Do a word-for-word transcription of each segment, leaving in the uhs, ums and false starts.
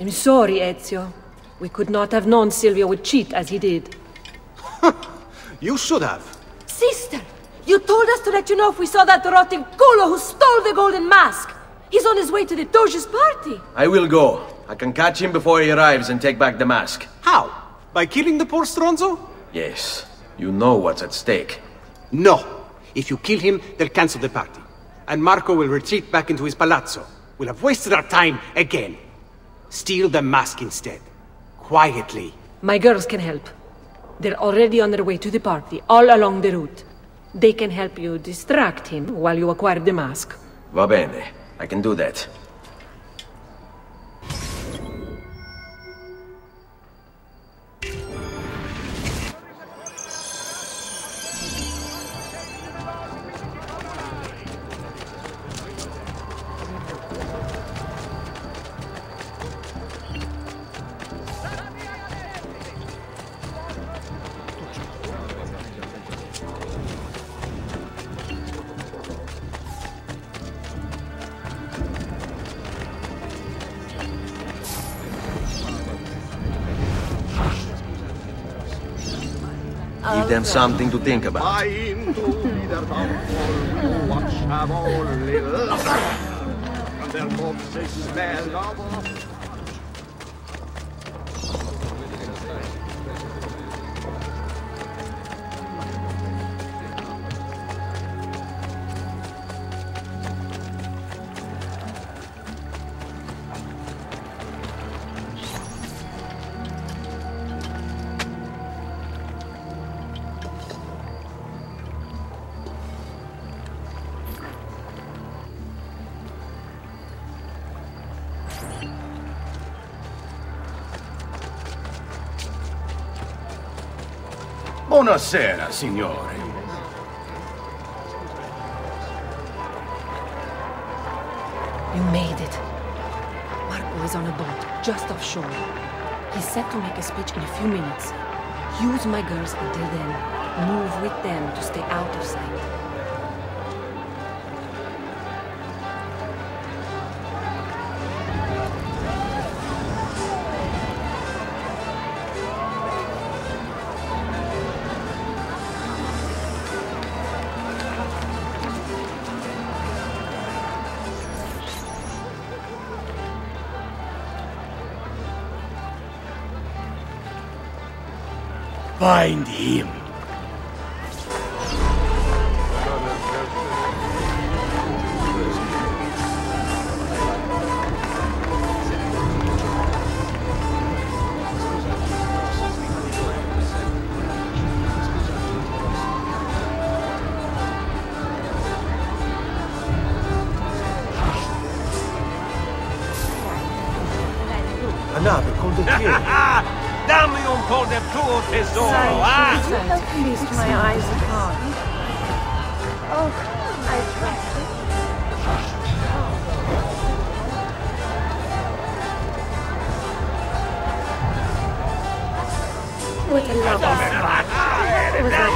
I'm sorry, Ezio. We could not have known Silvio would cheat as he did. You should have. Sister! You told us to let you know if we saw that rotting culo who stole the golden mask! He's on his way to the Doge's party! I will go. I can catch him before he arrives and take back the mask. How? By killing the poor Stronzo? Yes. You know what's at stake. No. If you kill him, they'll cancel the party. And Marco will retreat back into his palazzo. We'll have wasted our time again. Steal the mask instead. Quietly. My girls can help. They're already on their way to the party, all along the route. They can help you distract him while you acquire the mask. Va bene. I can do that. Give them something to think about. Buonasera, signore. You made it. Marco is on a boat, just offshore. He's set to make a speech in a few minutes. Use my girls until then. Move with them to stay out of sight. Find him. A nave con del cielo. Dammi un po' del tuo tesoro, ah! Could you help feast my eyes apart? Oh, I trust it. What a lovely spot. It was like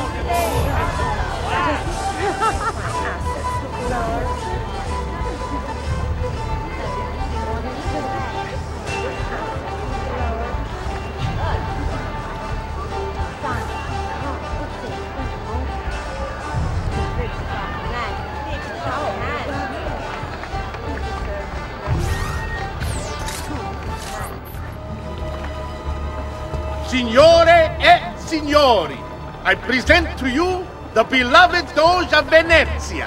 Signore e signori, I present to you the beloved Doge of Venezia.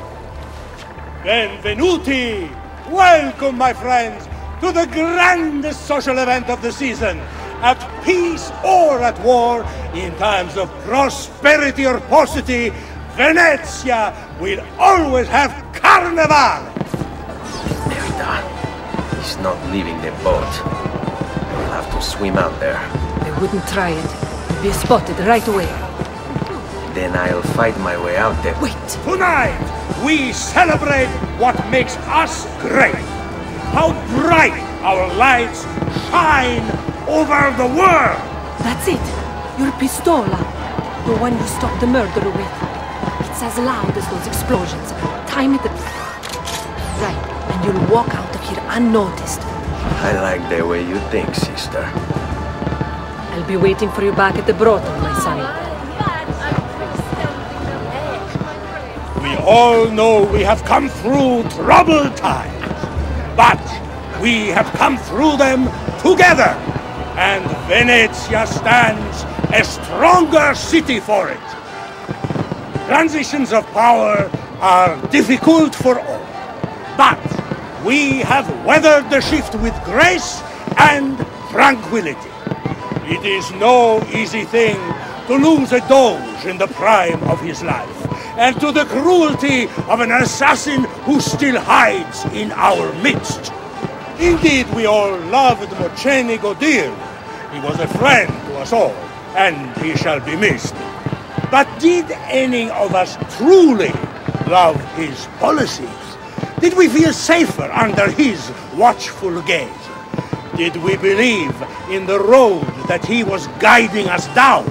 Benvenuti! Welcome, my friends, to the grandest social event of the season. At peace or at war, in times of prosperity or paucity, Venezia will always have Carnivale! Merda. He's not leaving the boat. We'll have to swim out there. They wouldn't try it. We'd be spotted right away. Then I'll fight my way out there. Wait! Tonight, we celebrate what makes us great. How bright our lights shine over the world! That's it! Your pistola! The one you stopped the murderer with. It's as loud as those explosions. Time it... Right, and you'll walk out of here unnoticed. I like the way you think, sister. I'll be waiting for you back at the brothel, my son. We all know we have come through troubled times, but we have come through them together, and Venezia stands a stronger city for it. Transitions of power are difficult for all, but we have weathered the shift with grace and tranquility. It is no easy thing to lose a doge in the prime of his life, and to the cruelty of an assassin who still hides in our midst. Indeed, we all loved Mocenigo dearly. He was a friend to us all, and he shall be missed. But did any of us truly love his policies? Did we feel safer under his watchful gaze? Did we believe in the road that he was guiding us down?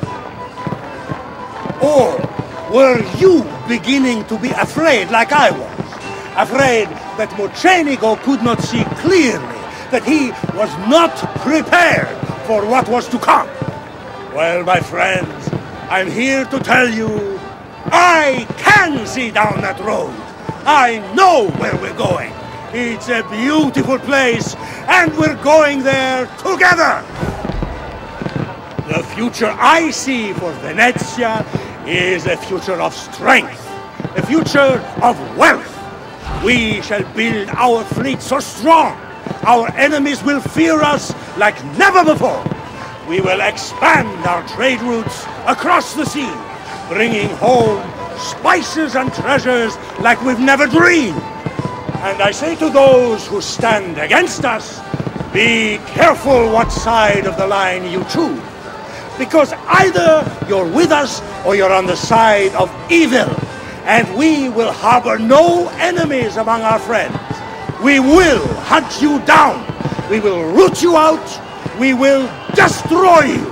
Or were you beginning to be afraid like I was? Afraid that Mocenigo could not see clearly, that he was not prepared for what was to come? Well, my friends, I'm here to tell you, I can see down that road. I know where we're going. It's a beautiful place, and we're going there together. The future I see for Venezia is a future of strength, a future of wealth. We shall build our fleet so strong, our enemies will fear us like never before. We will expand our trade routes across the sea, bringing home spices and treasures like we've never dreamed. And I say to those who stand against us, be careful what side of the line you choose. Because either you're with us or you're on the side of evil. And we will harbor no enemies among our friends. We will hunt you down. We will root you out. We will destroy you.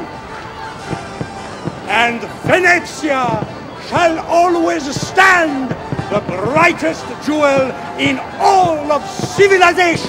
And Venezia shall always stand the brightest jewel in all of civilization.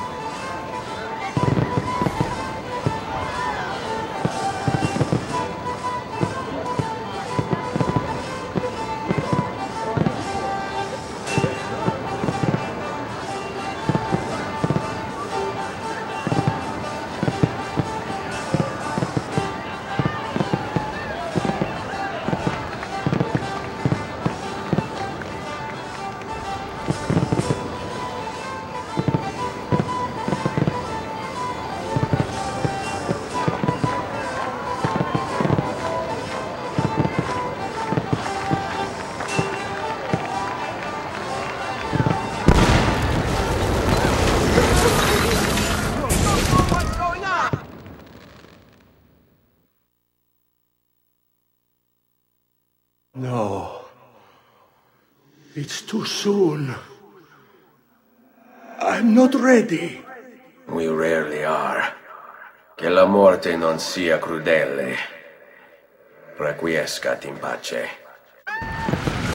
No. It's too soon. I'm not ready. We rarely are. Che la morte non sia crudele. Requiescat in pace.